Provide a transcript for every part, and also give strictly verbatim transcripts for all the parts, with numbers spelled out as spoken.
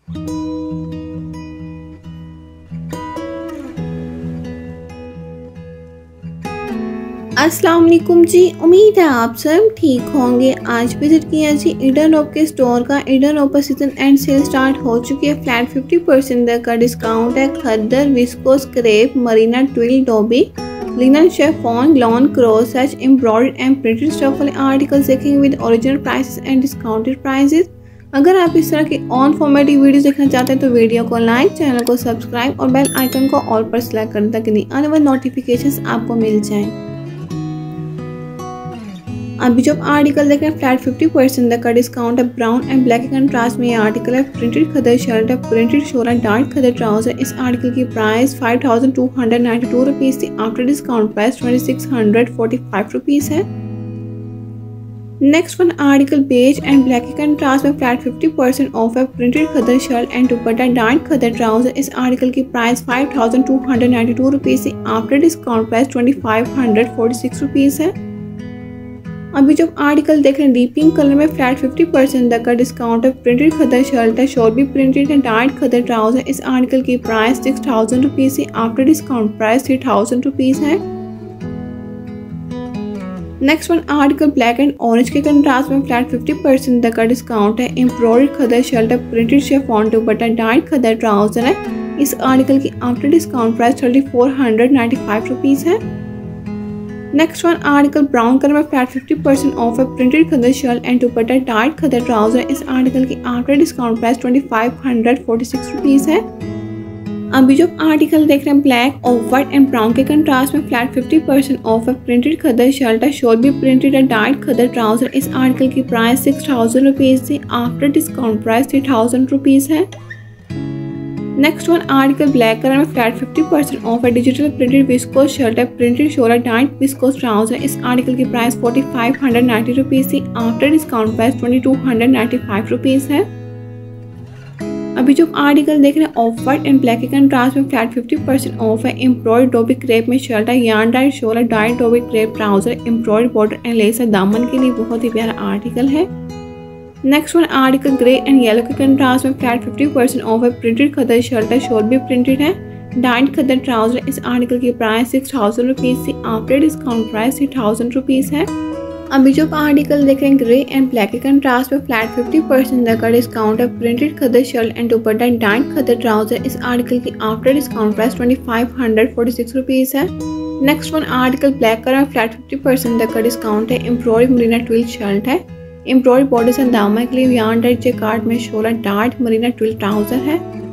अस्सलाम वालेकुम जी, उम्मीद है आप सब ठीक होंगे। आज विजिट किया जी ईडन रोप के स्टोर का। ईडन रोप पर सीजन एंड सेल स्टार्ट हो चुकी है। फ्लैट फिफ्टी परसेंट तक का डिस्काउंट है। Khaddar, viscose, crepe, marina, twill, dobby, linen, chiffon, lawn, cross सच, एम्ब्रॉयडर्ड एंड प्रिंटेड स्टफ वाले आर्टिकल्स देखेंगे with original prices and discounted prices. अगर आप इस तरह की ऑन फॉर्मेटिव वीडियोस देखना चाहते हैं तो वीडियो को लाइक, चैनल को सब्सक्राइब और बेल आइकन को ऑल पर सेलेक्ट करने ताकि नहीं आने वाले नोटिफिकेशंस आपको मिल जाएं। अभी जो आर्टिकल देख रहे हैं फ्लैट फिफ्टी परसेंट तक का डिस्काउंट है। ब्राउन एंड ब्लैक के कंट्रास्ट में ये आर्टिकल है। प्रिंटेड खदर शर्ट है, प्रिंटेड शोला, डार्क खदर ट्राउजर। इस आर्टिकल की price five thousand two hundred ninety two rupees थी। After discount price twenty six hundred forty five rupees है। Next one article beige and black के कंट्रास्ट में flat fifty percent off है। Printed khaddar shirt and dupatta, dark khaddar trouser. इस article की price five thousand two hundred ninety two rupees थी। After discount price twenty five hundred forty six rupees है। अभी जब article देख रहे हैं डीप पिंक कलर में फ्लैट फिफ्टी परसेंट तक का डिस्काउंट है। प्रिंटेड खदर शर्ट है, शोर भी प्रिंटेड है, डार्क खदर ट्राउजर। इस आर्टिकल की प्राइस सिक्स थाउजेंड रुपीज़ है। After discount price three thousand rupees है। Next one article black and orange के कंट्रास्ट में फ्लैट फिफ्टी परसेंट तक का डिस्काउंट है। एम्ब्रॉयडर्ड खदर शर्ट है, printed chiffon dupatta, dark khaddar trouser है। इस आर्टिकल की after discount price thirty four hundred ninety five rupees है। Next one article brown colour में फ्लैट फिफ्टी परसेंट ऑफ है। Printed khaddar shirt and dupatta, dark khaddar trouser. इस article की after discount price twenty five hundred forty six rupees है। अभी जो article देख रहे हैं black off white and brown के कंट्रास्ट में फ्लैट फिफ्टी परसेंट ऑफ है। प्रिंटेड खदर शर्ट है, शोर भी प्रिंटेड है, डार्क खदर ट्राउजर। इस आर्टिकल की प्राइस सिक्स थाउजेंड रुपीज़ थी। After discount price three thousand rupees है। Next one article black colour में फ्लैट फिफ्टी परसेंट ऑफ है। डिजिटल प्रिंटेड विस्कोस शर्ट है, प्रिंटेड शोला, डार्क विस्कोस ट्राउजर। इस आर्टिकल की price forty five hundred ninety rupees थी। After discount price twenty two hundred ninety five rupees है। अभी जो आर्टिकल देख रहे हैं ऑफ वाइट एंड ब्लैक के कंट्रास्ट में फ्लैट फिफ्टी परसेंट ऑफ है। एम्ब्रॉयड डोबी क्रेप में शर्ट है, यार्न डाइड शोला, dyed dobby crepe trouser. Embroidered border and lace है, दामन के लिए बहुत ही प्यारा आर्टिकल है। Next one article grey and yellow के कंट्रास्ट में फ्लैट फिफ्टी परसेंट ऑफ है। प्रिंटेड खदर शर्ट है, शोर भी प्रिंटेड है, डाइड खदर ट्राउजर। इस आर्टिकल की प्राइस सिक्स थाउजेंड रुपीज़ थी। After discount price three thousand rupees है। अभी जो आर्टिकल देख रहे हैं ग्रे एंड ब्लैक के कंट्रास्ट में फ्लैट फिफ्टी परसेंट तक का डिस्काउंट है। Printed khaddar shirt and dupatta, dyed khaddar trouser. इस आर्टिकल की after discount price twenty five hundred forty six rupees है। Next one article black colour में फ्लैट फिफ्टी परसेंट तक का डिस्काउंट है। एम्ब्रॉयड मरीना ट्विल शर्ट है, एम्ब्रॉयड बॉर्डर से दामन के लिए यार्न डाइड जैकार्ड में शोला, डार्क मरीना ट्विल ट्राउजर है।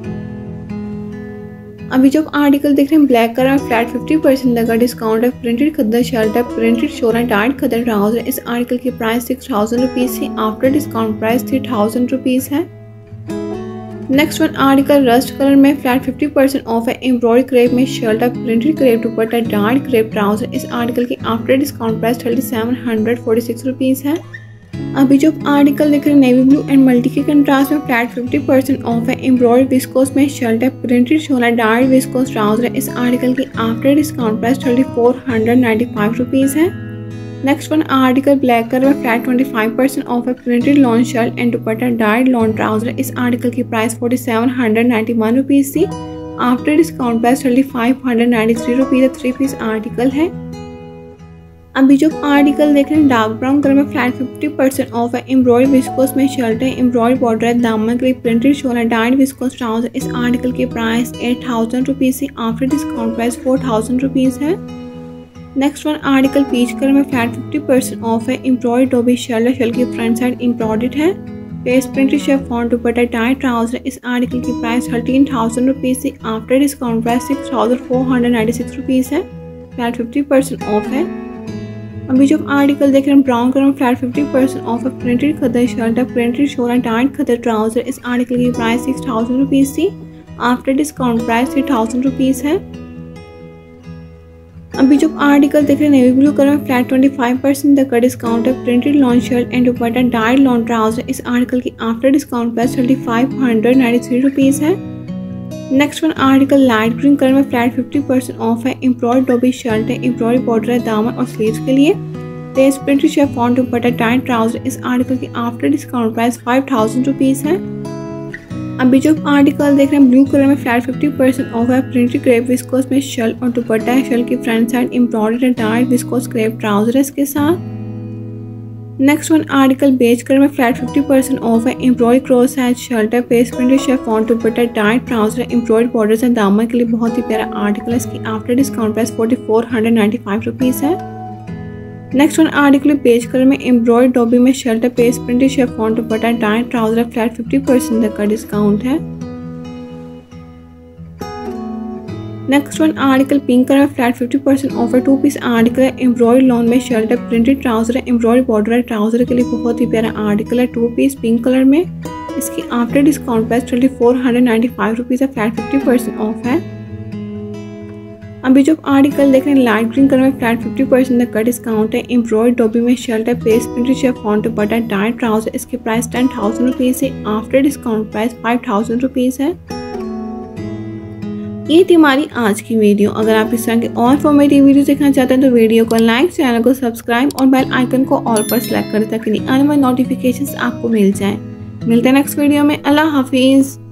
अभी जो आर्टिकल देख रहे हैं ब्लैक कलर में फ्लैट फिफ्टी परसेंट तक का डिस्काउंट है। प्रिंटेड खदर शर्ट है, प्रिंटेड शोला, डार्क खदर ट्राउजर। इस आर्टिकल की प्राइस सिक्स थाउजेंड रुपीज़ थी। After discount price three thousand rupees है। Next one article rust colour में फ्लैट फिफ्टी परसेंट ऑफ है। एम्ब्रॉयड क्रेप में शर्ट है, printed crepe dupatta, dark crepe trouser. इस आर्टिकल की after discount price thirty seven hundred forty six rupees है। अभी जो आर्टिकल देख रहे हैं नेवी ब्लू एंड मल्टी के कंट्रास्ट में फ्लैट फिफ्टी परसेंट ऑफ है। एम्ब्रॉयड विस्कोस में शर्ट है, प्रिंटेड शोला, डार्क विस्कोस ट्राउजर। इस आर्टिकल की after discount price thirty four hundred ninety five rupees है। Next one article black colour में flat twenty five percent off है। Printed lawn shirt and dupatta, dark lawn trouser. इस article की price forty seven hundred ninety one rupees थी। After discount price thirty five hundred ninety three rupees three piece article है। अभी जो article देख रहे हैं डार्क ब्राउन कलर में फ्लैट फिफ्टी परसेंट ऑफ है। एम्ब्रॉयड विस्कोस में शर्ट है, एम्ब्रॉयड बॉर्डर है, दामन के लिए प्रिंटेड शोला, डाइड विस्कोस ट्राउजर। इस आर्टिकल की प्राइस एट थाउजेंड रुपीज़ थी। After discount price four thousand rupees है। Next one article peach colour में फ्लैट फिफ्टी परसेंट ऑफ है। एम्ब्रॉयड डोबी शर्ट है, शर्ट की फ्रंट साइड एम्ब्रॉयडर्ड है, फेस printed chiffon dupatta, dyed trouser. इस आर्टिकल की प्राइस थर्टीन थाउजेंड रुपीज़ थी। After discount price six thousand four hundred ninety six rupees है। फ्लैट फिफ्टी परसेंट ऑफ है। अभी जो आर्टिकल देख रहे हैं ब्राउन कलर में फ्लैट फिफ्टी परसेंट ऑफ है। प्रिंटेड खदर शर्ट है, प्रिंटेड शोला, डार्क खदर ट्राउजर। इस आर्टिकल की प्राइस सिक्स थाउजेंड रुपीज़ थी। After discount price three thousand rupees है। अभी जो आर्टिकल देख रहे हैं नेवी ब्लू कलर में फ्लैट ट्वेंटी फाइव परसेंट तक का डिस्काउंट है। Printed lawn shirt and dupatta, dark lawn trouser. इस आर्टिकल की after discount price thirty five hundred ninety three rupees है। Next one article light green colour में flat fifty percent off है। Embroidered dobby shirt है, एम्ब्रॉयड border है दामन और स्लीव्स के लिए, lace printed chiffon dupatta, dyed trouser. इस आर्टिकल की after discount price five thousand rupees है। अभी जो आर्टिकल देख रहे हैं ब्लू कलर में फ्लैट फिफ्टी परसेंट ऑफ है। प्रिंटेड क्रेप विस्कोस में शल और दुपट्टा है। शल की front side embroidered and dyed viscose crepe trouser है इसके साथ। Next one article beige colour में फ्लैट फिफ्टी परसेंट ऑफ है। एम्ब्रॉयड क्रॉस साइज शर्ट है। Paste printed chiffon dupatta dyed trouser है। एम्ब्रॉयड बॉर्डर्स है। दामन के लिए बहुत ही प्यारा आर्टिकल है। इसकी after discount price forty four hundred ninety five rupees है। Next one article beige colour में एम्ब्रॉयड डॉबी में शर्ट है। Paste printed chiffon dupatta dyed trouser है। फ्लैट फिफ्टी परसेंट तक का डिस्काउंट है। Next one article pink colour में flat fifty percent offer. Two piece article है। एम्ब्रॉयड लॉन में शर्ट है। प्रिंटेड ट्राउजर है। एम्ब्रॉयड बॉर्डर है। ट्राउजर के लिए बहुत ही प्यारा आर्टिकल है। टू पीस पिंक कलर में। इसकी after discount price twenty four hundred ninety five rupees है। फ्लैट फिफ्टी परसेंट ऑफ है। अभी जो आर्टिकल देख रहे हैं लाइट ग्रीन कलर में फ्लैट फिफ्टी परसेंट तक का डिस्काउंट है। एम्ब्रॉयड डॉबी में शर्ट है। Paste printed chiffon dupatta dyed trouser. इसके प्राइस टेन थाउजेंड रुपीज़ है। After discount price five thousand rupees है। ये थी हमारी आज की वीडियो। अगर आप इस तरह के और इन्फॉर्मेटिव वीडियो देखना चाहते हैं तो वीडियो को लाइक, चैनल को सब्सक्राइब और बेल आइकन को ऑल पर सेलेक्ट करें ताकि आने वाली नोटिफिकेशंस आपको मिल जाएं। मिलते हैं नेक्स्ट वीडियो में। अल्लाह हाफिज़।